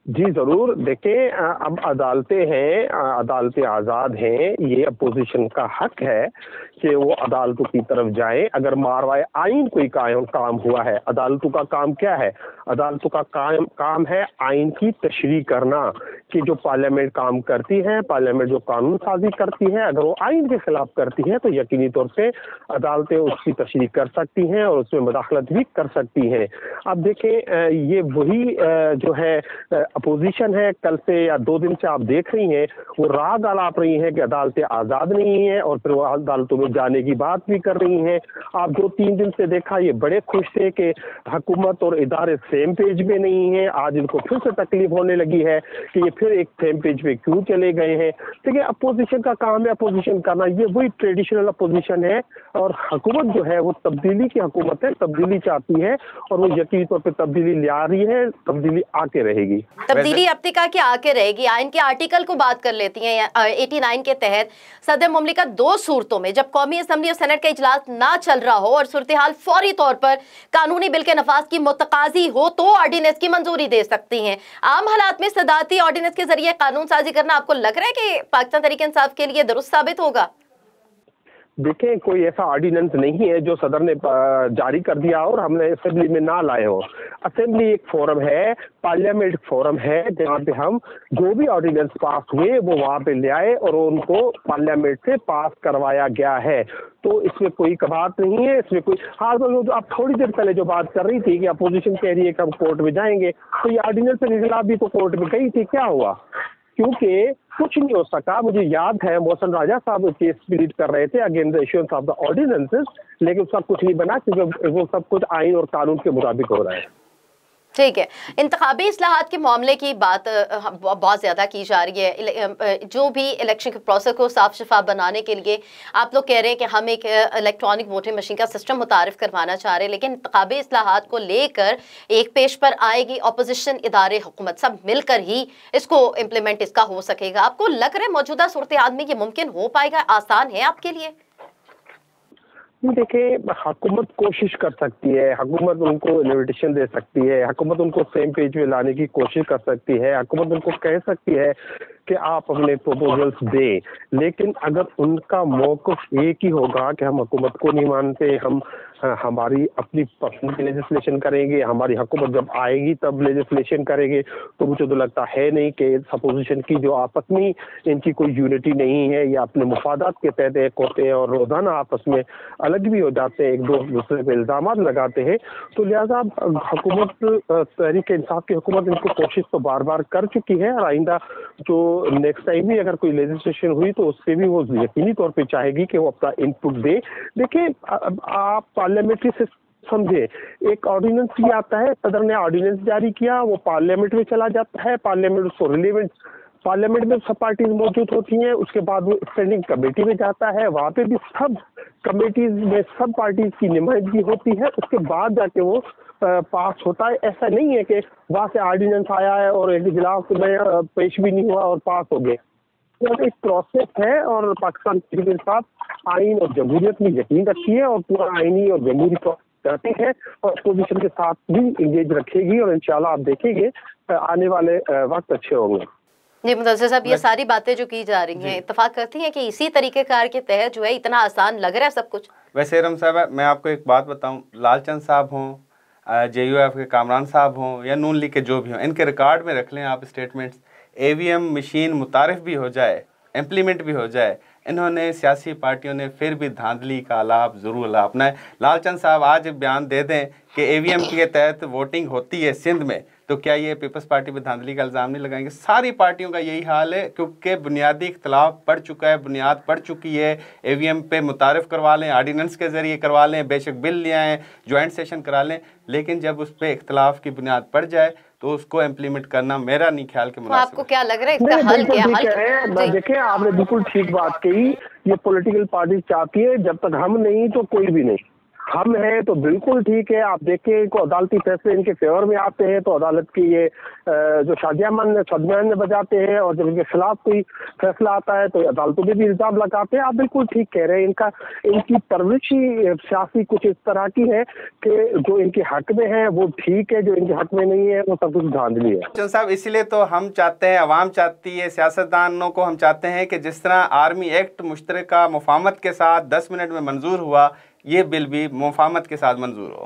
जी ज़रूर। देखिए, अब अदालतें हैं, अदालतें आज़ाद हैं, ये अपोजिशन का हक है कि वो अदालतों की तरफ जाए। अगर मारवाए आइन कोई कायम काम हुआ है, अदालतों का काम क्या है? अदालतों का काम काम है आइन की तशरीह करना, कि जो पार्लियामेंट काम करती है, पार्लियामेंट जो कानून साजी करती है, अगर वो आइन के खिलाफ करती है तो यकीनी तौर पे अदालतें उसकी तशरीह कर सकती हैं और उसमें मुदाखलत भी कर सकती हैं। अब देखें, ये वही जो है अपोजिशन है, कल से या दो दिन से आप देख रही हैं वो राग अलाप रही हैं कि अदालतें आज़ाद नहीं हैं, और फिर वो अदालतों में जाने की बात भी कर रही हैं। आप दो तीन दिन से देखा ये बड़े खुश थे कि हुकूमत और इदारे सेम पेज पे नहीं है। आज इनको फिर से तकलीफ होने लगी है कि ये फिर एक सेम पेज पे क्यों चले गए हैं। देखिए, अपोजिशन का काम है अपोजिशन करना, ये वही ट्रेडिशनल अपोजिशन है, और हुकूमत जो है वो तब्दीली की हुकूमत है, तब्दीली चाहती है और वो यकीनी तौर पर तब्दीली ला रही है, तब्दीली आके रहेगी। तब्दीली अब तक आके आके रहेगी। आइन के आर्टिकल को बात कर लेती हैं। नवासी के तहत सदर मुमलिकत दो सूरतों में, जब कौमी असम्बली और सेनेट का इजलास ना चल रहा हो और सूरत हाल फौरी तौर पर कानूनी बिल के नफाज की मुतकाजी हो, तो ऑर्डिनेंस की मंजूरी दे सकती हैं। आम हालात में सदाती ऑर्डिनेंस के जरिए कानून साजी करना आपको लग रहा है कि पाकिस्तान तहरीक इंसाफ के लिए दुरुस्त साबित होगा? देखें, कोई ऐसा ऑर्डिनेंस नहीं है जो सदर ने जारी कर दिया और हमने असेंबली में ना लाए हो। असेंबली एक फोरम है, पार्लियामेंट फोरम है, जहाँ पे हम जो भी ऑर्डिनेंस पास हुए वो वहाँ पे ले आए और उनको पार्लियामेंट से पास करवाया गया है। तो इसमें कोई कबात नहीं है, इसमें कोई हाँ तो जो आप थोड़ी देर पहले जो बात कर रही थी कि अपोजिशन कह रही है कि हम कोर्ट में जाएंगे, तो ये ऑर्डिनेंस के खिलाफ भी तो कोर्ट में गई थी, क्या हुआ? क्योंकि कुछ नहीं हो सका। मुझे याद है मोहसिन राजा साहब केस लीड कर रहे थे against the issuance of the ordinances, लेकिन उसका कुछ नहीं बना क्योंकि वो सब कुछ आइन और कानून के मुताबिक हो रहा है। ठीक है, इंतखाबी इस्लाहात के मामले की बात बहुत ज़्यादा की जा रही है। जो भी इलेक्शन के प्रोसेस को साफ शफाफ बनाने के लिए आप लोग कह रहे हैं कि हम एक इलेक्ट्रॉनिक वोटिंग मशीन का सिस्टम मुतारिफ करवाना चाह रहे हैं, लेकिन इंतखाबी इस्लाहात को लेकर एक पेश पर आएगी अपोजिशन, इदारे, हुकूमत सब मिलकर ही इसको इम्प्लीमेंट इसका हो सकेगा। आपको लग रहा है मौजूदा सूरत हाल में ये मुमकिन हो पाएगा? आसान है आपके लिए? देखिए, हुकूमत कोशिश कर सकती है, हुकूमत उनको इन्विटेशन दे सकती है, हुकूमत उनको सेम पेज में लाने की कोशिश कर सकती है, हुकूमत उनको कह सकती है कि आप अपने प्रपोजल्स दें, लेकिन अगर उनका मौक़िफ़ एक ही होगा कि हम हुकूमत को नहीं मानते, हम हमारी अपनी पसंद की लेजिस्लेशन करेंगे, हमारी हुकूमत जब आएगी तब लेजिस्लेशन करेंगे, तो मुझे तो लगता है नहीं कि अपोजिशन की जो आपस में इनकी कोई यूनिटी नहीं है, या अपने मुफादात के तहत एक होते हैं और रोज़ाना आपस में अलग भी हो जाते हैं, एक दो दूसरे पे इल्ज़ाम लगाते हैं। तो लिहाजा हुकूमत, तहरीक इंसाफ की हुकूमत इनको कोशिश तो बार बार कर चुकी है, और आइंदा जो नेक्स्ट टाइम भी अगर कोई लेजिस्लेशन हुई तो उससे भी वो यकीनी तौर पे चाहेगी कि वो अपना इनपुट दे। देखिए, आप पार्लियामेंट्री सिस्टम समझे, एक ऑर्डिनेंस भी आता है, सदर ने ऑर्डिनेंस जारी किया, वो पार्लियामेंट में चला जाता है, पार्लियामेंट उसको रिलेवेंट, पार्लियामेंट में सब पार्टीज मौजूद होती हैं, उसके बाद वो स्टैंडिंग कमेटी में जाता है, वहाँ पे भी सब कमेटीज में सब पार्टीज की नुमाइंदगी होती है, उसके बाद जाके वो पास होता है। ऐसा नहीं है कि वहाँ से ऑर्डिनेंस आया है और एक इजलास में पेश भी नहीं हुआ और पास हो गए। तो एक प्रोसेस है, और पाकिस्तान तहरीक इंसाफ आइन और जमहूरियत में यकीन रखती है और पूरा आइनी और जमहूरी करती है, और अपोजिशन के साथ भी इंगेज रखेगी, और इंशाल्लाह आप देखेंगे आने वाले वक्त अच्छे होंगे। जी मुदस्सिर साहब, ये सारी बातें जो की जा रही हैं, इत्तेफाक करती हैं कि इसी तरीके कार के तहत जो है इतना आसान लग रहा है सब कुछ? वैसे इरम साहब, मैं आपको एक बात बताऊं, लालचंद साहब हों, जे यू एफ के कामरान साहब हों, या नून लीग के जो भी हों, इनके रिकॉर्ड में रख लें आप statements. E V M machine मुतारिफ भी हो जाए, इम्प्लीमेंट भी हो जाए, इन्होंने सियासी पार्टियों ने फिर भी धांधली का आलाप ज़रूर लापना है। लालचंद साहब आज बयान दे दें कि ए वी एम के तहत वोटिंग होती है सिंध में, तो क्या ये पीपल्स पार्टी पर धांधली का इल्ज़ाम नहीं लगाएंगे? सारी पार्टियों का यही हाल है, क्योंकि बुनियादी इख्तलाफ पड़ चुका है, बुनियाद पड़ चुकी है। ए वी एम पे मुतारिफ करवा लें, ऑर्डिनेंस के ज़रिए करवा लें, बेशक बिल ले आएँ, जॉइंट सेशन करा लें, लेकिन जब उस पर इख्तलाफ की बुनियाद पड़ जाए तो उसको इम्प्लीमेंट करना मेरा नहीं ख्याल के मुनासिब। आपको क्या लग रहा है इसका हल क्या है? देखिए, आपने बिल्कुल ठीक बात कही, ये पॉलिटिकल पार्टी चाहती है, जब तक हम नहीं तो कोई भी नहीं। हम हैं तो बिल्कुल ठीक है। आप देखिए इनको अदालती फैसले इनके फेवर में आते हैं तो अदालत की ये जो शाजियामन सदमैन बजाते हैं, और जब इनके खिलाफ कोई फैसला आता है तो अदालतों में भी इल्जाम लगाते हैं। आप बिल्कुल ठीक कह रहे हैं। इनका इनकी परवरिश ही सियासी कुछ इस तरह की है कि जो इनके हक में है वो ठीक है, जो इनके हक में नहीं है वो सब कुछ धांधली है। चंद साहब, इसीलिए तो हम चाहते हैं, अवाम चाहती है, सियासतदानों को हम चाहते हैं कि जिस तरह आर्मी एक्ट मुश्तरका मुफाहमत के साथ दस मिनट में मंजूर हुआ, ये बिल भी मुफाहमत के साथ मंजूर हो।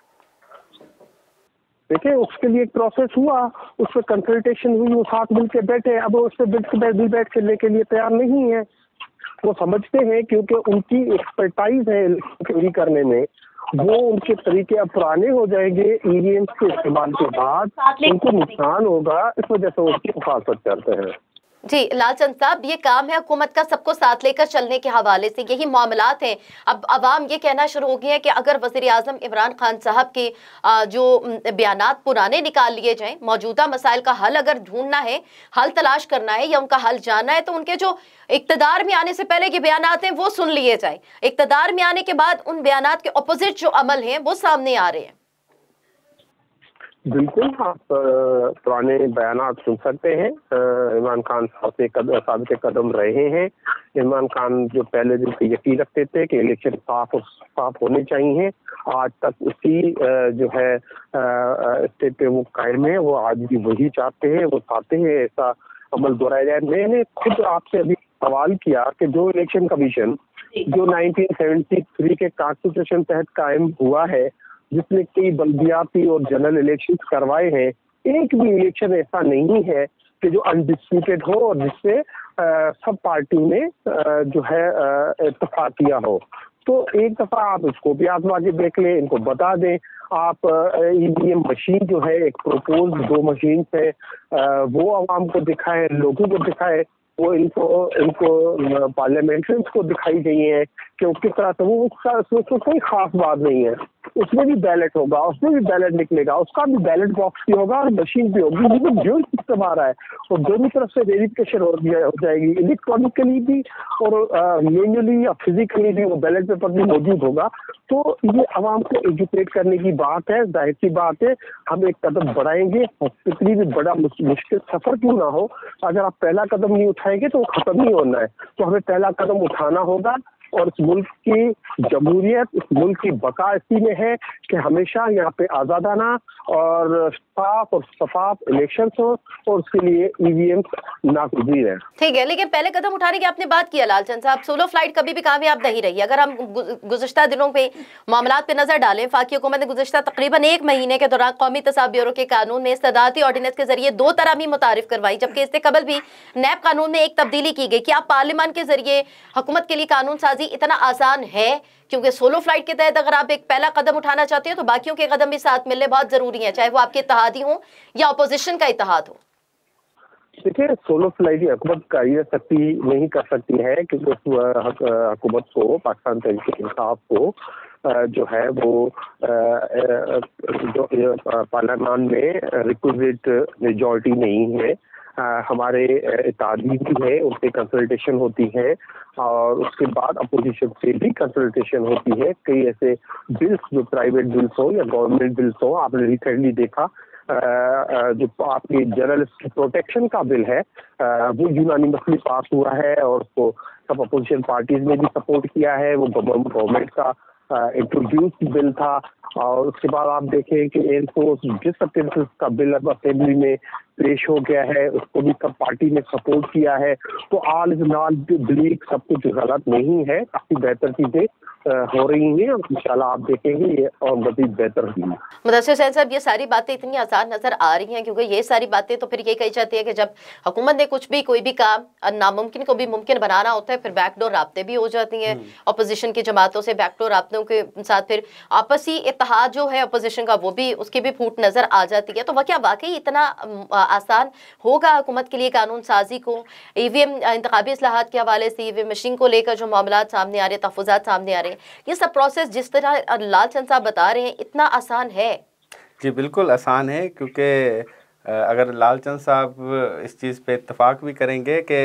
देखिए उसके लिए एक प्रोसेस हुआ, उस पर कंसल्टेशन हुई, वो साथ मिलकर बैठे। अब उस पर बिल बिल बैठ चलने के लिए तैयार नहीं है। वो समझते हैं क्योंकि उनकी एक्सपर्टाइज है चोरी करने में, वो उनके तरीके अब पुराने हो जाएंगे, ईवीएम के इस्तेमाल के बाद उनको नुकसान होगा, इस वजह से उसकी हिफाजत करते हैं। जी लालचंद साहब, ये काम है हुकूमत का सबको साथ लेकर चलने के हवाले से, यही मामलात हैं। अब अवाम ये कहना शुरू हो गया है कि अगर वज़ीर आज़म इमरान खान साहब के जो बयानात पुराने निकाल लिए जाएं, मौजूदा मसाइल का हल अगर ढूंढना है, हल तलाश करना है या उनका हल जानना है, तो उनके जो इक़्तिदार में आने से पहले के बयानात हैं वो सुन लिए जाए। इक़्तिदार में आने के बाद उन बयानात के अपोजिट जो अमल हैं वो सामने आ रहे हैं। बिल्कुल, आप पुराने बयानात सुन सकते हैं। इमरान खान साहब से साबित कदम रहे हैं। इमरान खान जो पहले दिन से यकीन रखते थे कि इलेक्शन साफ और साफ होने चाहिए, आज तक उसी जो है स्टेप पे वो कायम है। वो आज भी वही चाहते हैं, वो चाहते हैं ऐसा अमल दोहराया जाए। मैंने खुद आपसे अभी सवाल किया कि जो इलेक्शन कमीशन जो नाइनटीन सेवेंटी थ्री के कॉन्स्टिट्यूशन तहत कायम हुआ है, जिसने कई बल्दियाती और जनरल इलेक्शन करवाए हैं, एक भी इलेक्शन ऐसा नहीं है कि जो अनडिस्प्यूटेड हो और जिससे सब पार्टियों ने आ, जो है इत्तेफाक किया हो। तो एक दफा आप इसको भी आजमा के देख लें, इनको बता दें। आप ईवीएम मशीन जो है एक प्रोपोज दो मशीन से वो आवाम को दिखाए, लोगों को दिखाए, वो इनको इनको पार्लियामेंट्रियंस को दिखाई गई है कि वो किस तरह से वो उसका उसमें कोई खास बात नहीं है। उसमें भी बैलेट होगा, उसमें भी बैलेट निकलेगा, उसका भी बैलेट बॉक्स भी होगा और मशीन भी होगी। लेकिन जो सिस्टम आ रहा है और दोनों तरफ से वेरिफिकेशन हो जाएगी, इलेक्ट्रॉनिकली भी और मैन्युअली या फिजिकली भी वो बैलेट पेपर भी मौजूद होगा। तो ये आवाम को एजुकेट करने की बात है। जाहिर सी बात है हम एक कदम बढ़ाएंगे, कितनी भी बड़ा मुश्किल सफर क्यों ना हो, अगर आप पहला कदम नहीं उठाएंगे तो वो खत्म नहीं होना है। तो हमें पहला कदम उठाना होगा और इस मुल्क की जमहूरियत, इस मुल्क की बका इसी में है कि हमेशा यहाँ पे आज़ादाना और साफ और शफाफ इलेक्शन हो और उसके लिए ईवीएम नागुज़ीर है। ठीक है, लेकिन पहले कदम उठाने की आपने बात किया लालचंद साहब, सोलो फ्लाइट कभी भी कामयाब नहीं रही। अगर हम गुज़श्ता दिनों पे मामलात पे नजर डालें, फाकी हुकूमत ने गुज़श्ता तकरीबन एक महीने के दौरान कौमी तसाब ब्यूरो के कानून में इस्तदाती ऑर्डिनेंस के जरिए दो तरमीम मुतारिफ करवाई, जबकि इससे कबल भी नैब कानून में एक तब्दीली की गई। क्या पार्लियामान के जरिए हुकूमत के लिए कानून साजी इतना आसान है? क्योंकि सोलो फ्लाइट के तहत अगर आप एक पहला कदम उठाना चाहते हो तो बाकियों के कदम भी साथ मिलने बहुत जरूरी है, चाहे वो आपके इत्तेहादी हो या अपोजिशन का इत्तेहाद हो। देखिए, सोलो फ्लाइट हुकूमत कर सकती नहीं कर सकती है, क्योंकि हुकूमत को, पाकिस्तान तहरीक इंसाफ को जो है वो जो पार्लियामान में रिक्विजिट मेजॉरिटी नहीं है। आ, हमारे इत्तेहादी भी है, उनसे कंसल्टेशन होती है और उसके बाद अपोजिशन से भी कंसल्टेशन होती है। कई ऐसे बिल्स जो प्राइवेट बिल्स हो या गवर्नमेंट बिल्स हो, आपने रिसेंटली देखा आ, जो आपकी जर्नलिस्ट की प्रोटेक्शन का बिल है वो यूनानिमसली पास हुआ है और उसको सब अपोजिशन पार्टीज ने भी सपोर्ट किया है। वो गवर्नमेंट का इंट्रोड्यूस बिल था। और उसके बाद आप देखें कि एयरफोर्स डिसअपियरेंस का बिल अब असेंबली में पेश हो गया है, उसको भी सब पार्टी ने सपोर्ट किया है। तो आल इज नॉट ब्लीक, सब कुछ गलत नहीं है, काफी बेहतर चीजें हो रही हैं और इंशाल्लाह आप देखेंगे ये और मज़ीद बेहतर होगी। मुदस्सिर हुसैन साहब, ये सारी बातें इतनी आसान नजर आ रही हैं, क्योंकि ये सारी बातें तो फिर ये कही जाती है कि जब हुकूमत ने कुछ भी कोई भी काम नामुमकिन को भी मुमकिन बनाना होता है, फिर बैकडोर राब्ते भी हो जाती हैं अपोजिशन की जमातों से। बैकडोर राब्तों के साथ फिर आपसी इत्तेहाद जो है अपोजिशन का, वो भी उसकी भी फूट नजर आ जाती है। तो वह क्या वाकई इतना आसान होगा हुकूमत के लिए कानून साजी को? ईवीएम इंतखाबी इस्लाहात के हवाले से ईवीएम मशीन को लेकर जो मामलात सामने आ रहे हैं, तहफ़्फ़ुज़ात सामने आ रहे हैं, ये सब प्रोसेस जिस तरह लालचंद साहब बता रहे हैं इतना आसान है? जी बिल्कुल आसान है, क्योंकि अगर लालचंद साहब इस चीज़ पे इत्तेफाक भी करेंगे कि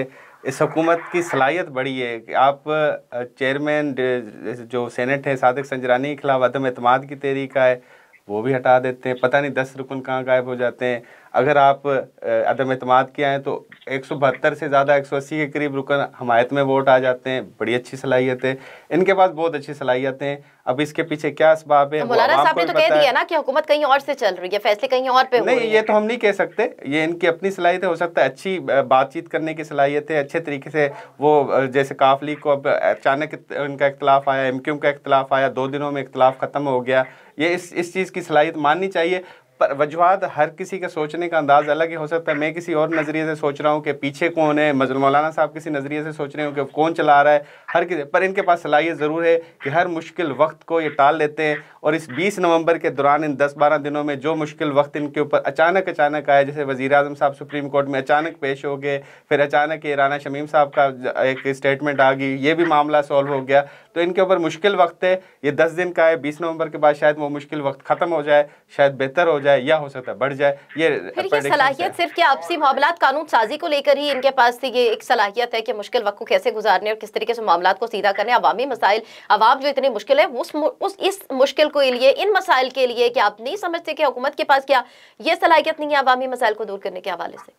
इस हुकूमत की सलाहियत बड़ी है कि आप चेयरमैन जो सेनेट है सादिक संजरानी के खिलाफ अदम एतमाद की तहरीक है वो भी हटा देते हैं, पता नहीं दस रुकन कहाँ गायब हो जाते हैं। अगर आप अदम एतमाद के आएँ तो एक सौ बहत्तर से ज़्यादा एक सौ अस्सी के करीब रुकन हमायत में वोट आ जाते हैं। बड़ी अच्छी सलाहियत है, इनके पास बहुत अच्छी सलाहियतें हैं। अब इसके पीछे क्या असबाब है? मौलाना साहब ने तो कह दिया ना कि हुकूमत कहीं और से चल रही है, फैसले कहीं और पे हो रहे हैं। नहीं, ये तो हम नहीं कह सकते, ये इनकी अपनी सलाहियत है। हो सकता है अच्छी बातचीत करने की सलाहियत है, अच्छे तरीके से वो, जैसे काफ लीग को अब अचानक इनका इख्तलाफ आया, एम क्यू का इख्तलाफ आया, दो दिनों में इख्तलाफ ख़त्म हो गया। ये इस इस चीज़ की सलाहियत माननी चाहिए। पर वजूहात हर किसी का सोचने का अंदाज़ अलग ही हो सकता है। मैं किसी और नज़रिए से सोच रहा हूँ कि पीछे कौन है, मौलाना साहब किसी नज़रिए से सोच रहे हो कि कौन चला रहा है, हर किसी पर इनके पास सलाहियत ज़रूर है कि हर मुश्किल वक्त को ये टाल लेते हैं। और इस बीस नवंबर के दौरान इन दस बारह दिनों में जो मुश्किल वक्त इनके ऊपर अचानक अचानक आया, जैसे वज़ीर आज़म साहब सुप्रीम कोर्ट में अचानक पेश हो गए, फिर अचानक ये राना शमीम साहब का एक स्टेटमेंट आ गई, ये भी मामला सॉल्व हो गया। तो इनके ऊपर मुश्किल वक्त है, ये दस दिन का है। बीस नवंबर के बाद शायद वो मुश्किल वक्त ख़त्म हो जाए, शायद बेहतर हो जाए, या हो सकता है बढ़ जाए। ये फिर ये सलाहियत सिर्फ क्या आपसी मामलात कानून साजी को लेकर ही इनके पास थी? ये एक सलाहियत है कि मुश्किल वक्त को कैसे गुजारने और किस तरीके से मामलात को सीधा करने, अवामी मसाइल, अवाम जो इतनी मुश्किल है उस, उस इस मुश्किल के लिए, इन मसाइल के लिए क्या आप नहीं समझते कि हुकूमत के पास क्या ये सलाहियत नहीं है अवामी मसाइल को दूर करने के हवाले से?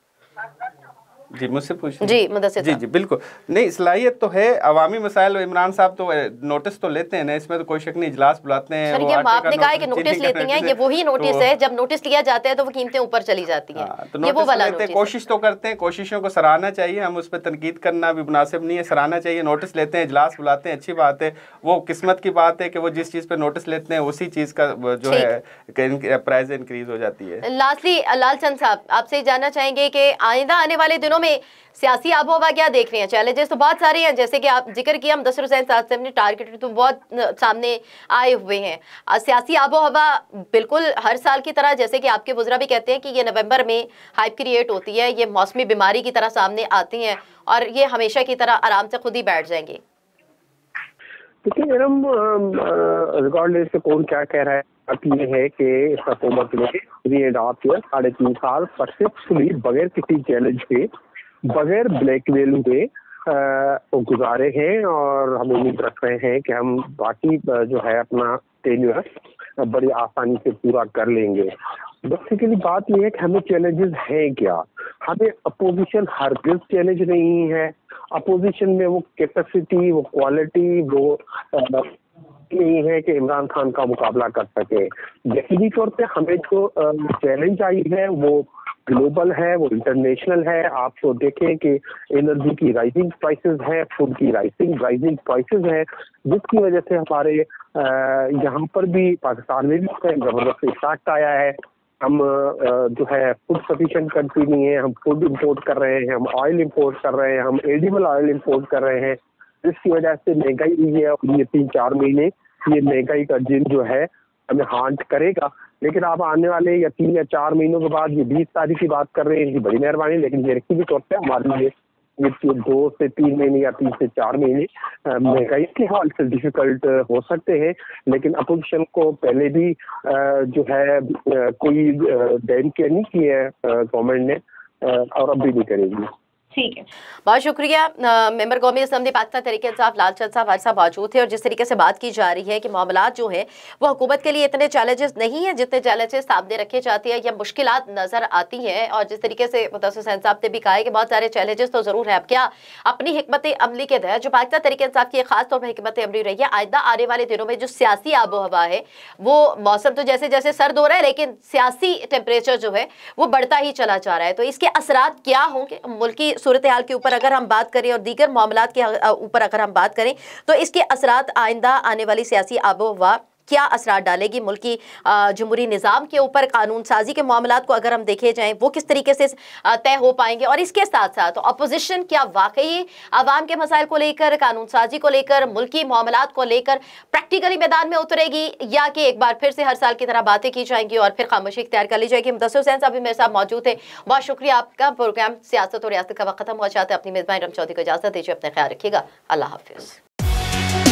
जी मुझसे पूछ जी मुदस्सिर जी जी बिल्कुल नहीं, सलाहियत तो है। अवामी मसाइल इमरान साहब तो नोटिस तो लेते हैं ना, इसमें तो कोई शक नहीं, इजलास बुलाते हैं। सर, ये आपने कहा है कि नोटिस लेते हैं, ये वही नोटिस है जब नोटिस लिया जाता है तो वो कीमतें ऊपर चली जाती हैं। तो ये वो वाला नोटिस, कोशिश तो करते हैं, कोशिशों को सराहना चाहिए, हम उस पर तनकीद करना भी मुनासिब नहीं है, सराहना चाहिए। नोटिस लेते हैं, इजलास बुलाते हैं, अच्छी बात है। वो किस्मत की बात है कि वो जिस चीज़ पर नोटिस लेते हैं उसी चीज़ का जो है प्राइस इंक्रीज हो जाती है। लास्टली लालचंद साहब, आपसे जानना चाहेंगे कि आइंदा आने वाले दिनों में सियासी आबो हवा क्या देख रहे हैं? चैलेंजेस तो बहुत सारे हैं, जैसे कि आप जिक्र किया मुदस्सिर हुसैन साहब ने टारगेट तो बहुत सामने आए हुए हैं। सियासी आबो हवा बिल्कुल हर साल की तरह, जैसे कि आपके बुज़ुर्ग भी कहते हैं कि ये नवंबर में हाइप क्रिएट होती है, ये मौसमी बीमारी की तरह सामने आती हैं और ये हमेशा की तरह आराम से खुद ही बैठ जाएंगे। देखिए मैडम, रिकॉर्ड से कौन क्या कह रहा है, अब ये है कि इस हुकूमत ने थ्री एंड हाफ ईयर, साढ़े तीन साल सक्सेसफुली बगैर किसी चैलेंज के, बगैर ब्लैकमेल हुए वो गुजारे हैं। और हम उम्मीद रख रहे हैं कि हम बाकी जो है अपना टेन्योर बड़ी आसानी से पूरा कर लेंगे। बेसिकली बात यह है कि हमें चैलेंजेस हैं क्या? हमें अपोजिशन हरगिज़ चैलेंज नहीं है। अपोजिशन में वो कैपेसिटी, वो क्वालिटी, वो नहीं है कि इमरान खान का मुकाबला कर सके। यकीनी तौर पे हमें जो चैलेंज आई है वो ग्लोबल है, वो इंटरनेशनल है। आप तो देखें कि एनर्जी की राइजिंग प्राइसेस है, फूड की राइजिंग राइजिंग प्राइसेस है, जिसकी वजह से हमारे यहाँ पर भी, पाकिस्तान में भी उसका ज़बरदस्त इफेक्ट आया है। हम जो है फूड सफिशिएंट कंट्री नहीं है, हम फूड इंपोर्ट कर रहे हैं, हम ऑयल इंपोर्ट कर रहे हैं, हम एडिबल ऑयल इंपोर्ट कर रहे हैं, जिसकी वजह से महंगाई हुई है। और ये तीन चार महीने ये महंगाई का जिन जो है हमें हांट करेगा। लेकिन आप आने वाले या तीन या चार महीनों के बाद, ये बीस तारीख की बात कर रहे हैं, इनकी बड़ी मेहरबानी, लेकिन ये भी तौर पर हमारे लिए ये दो से तीन महीने या तीन से चार महीने महंगाई के हाल से डिफिकल्ट हो सकते हैं। लेकिन अपोजिशन को पहले भी जो है कोई बैन किया नहीं किया है गवर्नमेंट ने, और अब भी नहीं करेगी। ठीक है, बहुत शुक्रिया। मेंबर कौमी असम्बली पाकिस्तान तहरीक इंसाफ लालचंद साहब हर साहब मौजूद थे और जिस तरीके से बात की जा रही है कि मामलात जो है वो हुकूमत के लिए इतने चैलेंजेस नहीं है जितने चैलेंजेस सामने रखे जाते हैं या मुश्किलात नजर आती हैं। और जिस तरीके से मुदस्सिर हुसैन साहब ने भी कहा है कि बहुत सारे चैलेंजेस तो जरूर है, अब क्या अपनी हिकमत अमली के तहत जो पाकिस्तान तहरीक इंसाफ की खास तौर पर हिकमत अमली रही है, आइंदा आने वाले दिनों में जो सियासी आबो हवा है, वो मौसम तो जैसे जैसे सर्द हो रहा है लेकिन सियासी टेम्परेचर जो है वो बढ़ता ही चला जा रहा है। तो इसके असरात क्या होंगे मुल्की सूरत हाल के ऊपर अगर हम बात करें और दीगर मामलात के ऊपर अगर हम बात करें, तो इसके असरात आइंदा आने वाली सियासी आबो हवा क्या असरात डालेगी मुल्की जमहूरी निज़ाम के ऊपर, कानून साजी के मामलात को अगर हम देखे जाएं वो किस तरीके से तय हो पाएंगे। और इसके साथ साथ अपोजिशन क्या वाकई आवाम के मसाइल को लेकर, कानून साजी को लेकर, मुल्की मामलात को लेकर प्रैक्टिकली मैदान में उतरेगी, या कि एक बार फिर से हर साल की तरह बातें की जाएंगी और फिर खामोशी इख्तियार कर ली जाएगी। मुदस्सिर हुसैन साहब भी मेरे साथ मौजूद थे, बहुत शुक्रिया आपका। प्रोग्राम सियासत और रियासत का वक्त खत्म हो जाता है, अपनी मेज़बान इरम चौधरी को इजाज़त दीजिए, अपना ख्याल रखिएगा, अल्लाह हाफिज़।